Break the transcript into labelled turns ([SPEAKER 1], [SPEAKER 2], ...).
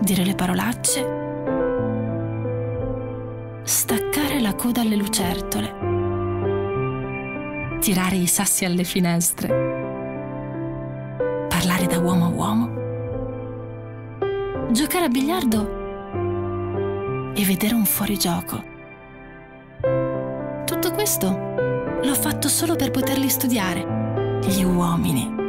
[SPEAKER 1] dire le parolacce, staccare la coda alle lucertole, tirare i sassi alle finestre, parlare da uomo a uomo, giocare a biliardo e vedere un fuorigioco. Tutto questo l'ho fatto solo per poterli studiare, gli uomini.